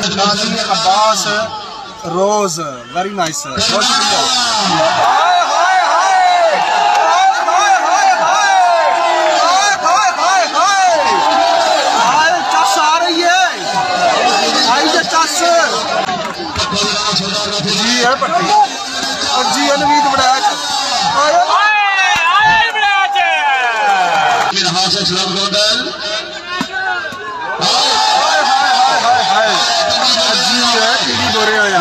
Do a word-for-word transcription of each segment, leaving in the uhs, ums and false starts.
ناظم عباس روز very nice بہت شکریہ چس آ رہی ہے آئی جے چس جی ہے پٹی اور جی ہے نوید بڑیچ اسلام گوندل جی ہے ٹیڈی دورے آیا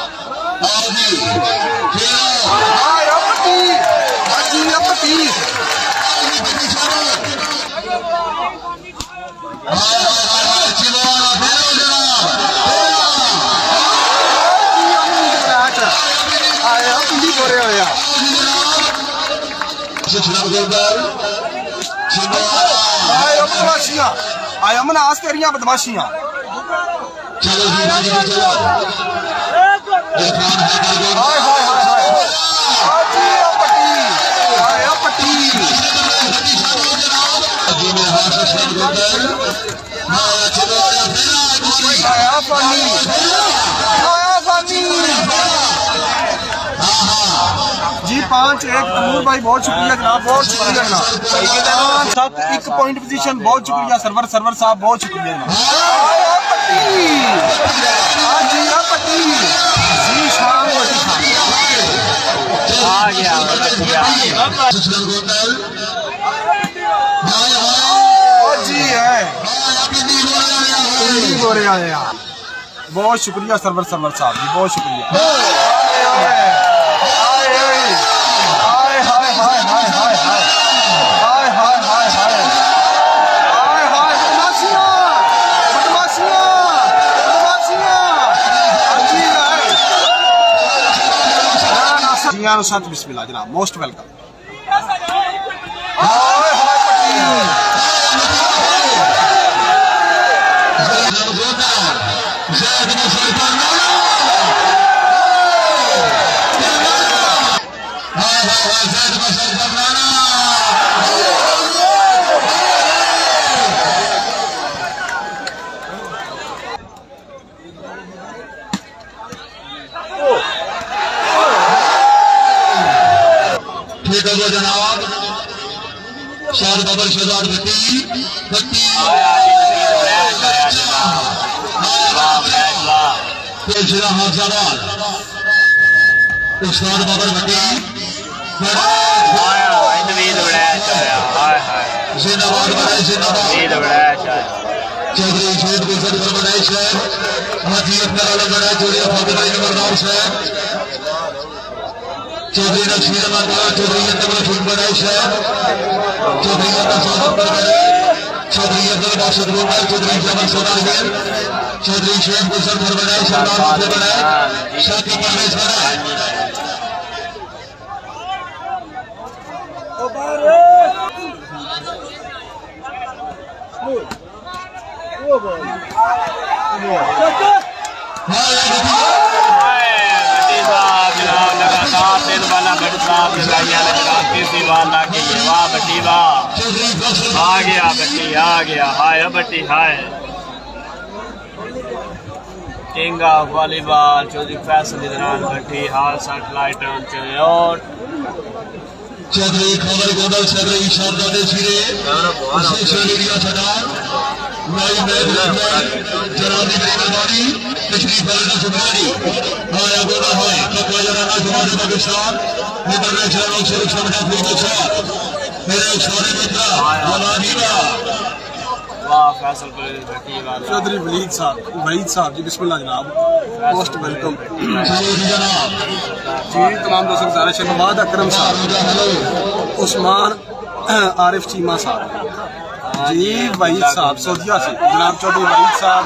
پٹی جی ہے پٹی آیا مناس تیریاں بدماشیاں آیا پٹی آیا فانی آیا فانی جی پانچ ایک تمور بھائی بہت شکریہ جناب بہت شکریہ جناب سات ایک پوائنٹ پوزیشن بہت شکریہ سرور سرور صاحب بہت شکریہ جناب آیا پٹی جی آ پٹی جی شام پٹی آ گیا جی ہے بہت شکریہ سرور سرور صاحب جی بہت شکریہ بسم اللہ جناب موسٹ ویلکم جناب شاد بابر شہزاد بھٹی بھٹی پیشرا حافظ استاد بابر بھٹی زندآباد بڑے زندآباد چودھری شہید گلزر بڑے شہر حاجی اکبر والا بڑے چودھری فاطمہ بھائی نمبردار شہر چودھری رشید احمد چودھری انتظار فٹ بڑے شہر چودھری انتظار بڑے چودھری عبد الباسط رومل چودھری جمال سوداگر چودھری شیخ گلزر بڑے شہزاد بابر بڑے شاکی پرویز بڑے آ گیا بٹی آ گیا ہائے بٹی ہائے king of volleyball Chaudhry Faisal ادران بٹی ہال سیٹلائٹ اور چودھری خبر گودل چودھری شہزادے سیرے اسے شہریہ صدار نائی میدر جنابی مہربانی تشریف علیہ سبحانی آیا گودا ہوئے تقوی جرانا جماعت پاکستان انٹرنیشنل اکثر سمجھا فریق اچھار میرے اچھارے مطلع ولادیبا واہ فیصل پلیز بھٹی والا چودھری ولید صاحب وحید صاحب جی بسم اللہ جناب موسٹ ویلکم جناب جی تمام دوستوں گزارش ہے نواد اکرم صاحب عثمان عارف چیمہ صاحب جی وحید صاحب سعودیہ سے جناب چودھری وحید صاحب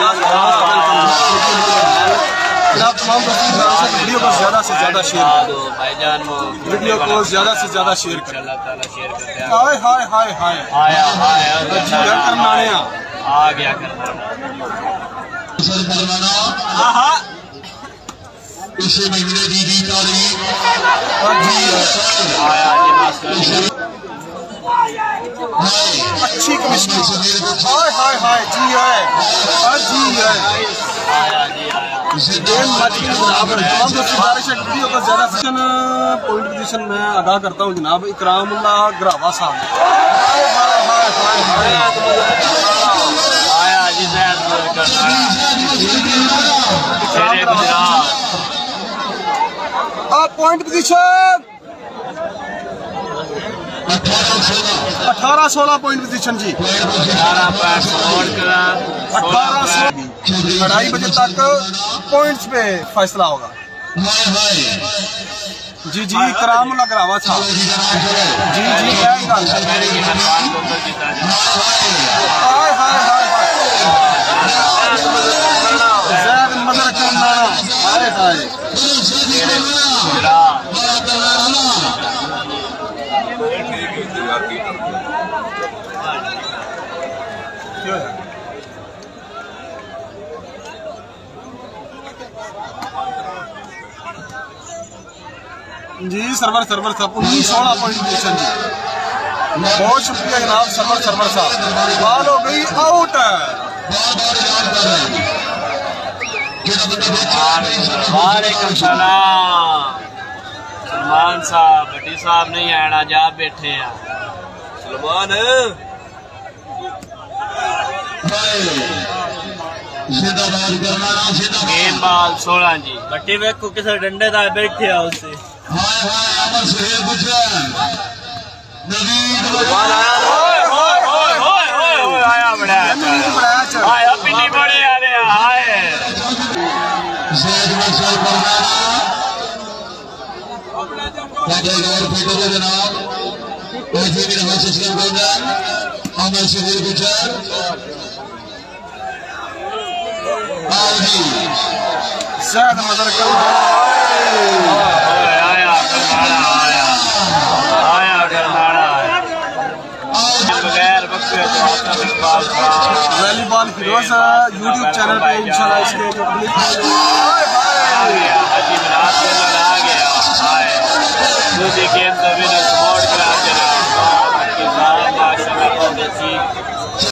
جناب تمام دوستوں گزارش ہے ویڈیو کو زیادہ سے زیادہ شیئر کریں ویڈیو کو زیادہ سے زیادہ شیئر کریں ہائے ہائے ہائے ہائے آیا ہائے جی ہے کرنانیاں آ گیا کرنانا آہا اسے مہینے دی دی تاریخ اچھی کمشنی ہائے ہائے ہائے جی ہے جی ہے آیا جی آیا گیم مچ گئی جناب تمام دوستوں گزارش ہے ویڈیو کو زیادہ سیشن پوائنٹ پوزیشن میں ادا کرتا ہوں جناب اکرام اللہ گراوا صاحب آیا جی زید شیر گجرات آپ پوائنٹ پوزیشن اٹھارہ سولہ پوائنٹ پوزیشن جی اٹھارہ پوائنٹ سپورٹ کرا اٹھارہ سو ڈھائی بجے تک پوائنٹس پہ فیصلہ ہوگا جی جی کرام اللہ گراوا تھا جی جی کیا گل ہے میرے کی ہرپان کو تو جیتا جائے ہائے ہائے ہائے زید مدر کرنانا ہائے ہائے گجرات جی سرور سرور صاحب انیس سولہ پوائنٹ پوزیشن جی بہت شکریہ جناب سرور سرور صاحب بال ہو گئی آؤٹ وعلیکم السلام سلمان صاحب بٹی صاحب نہیں آنا جا بیٹھے ہیں سلمان گیم بال سولہ جی بٹی ویکو کسی ڈنڈے دا بیٹھے آ اس سے آیا بڑا آیا پنی بڑے آ رہے آئے زید مدر کرنانا آیا کرنانا آیا آیا کرنانا آیا بغیر بکسے تو آپ کا Iqbal Khan volleyball Feroz YouTube channel پہ انشاءاللہ اس کے جو کلک آ گیا حجی مناس کو لگا گیا آئے دوسری گیم تو بھی نے سپورٹ کرا جناب آپ کی ذات ماشاءاللہ بہت اچھی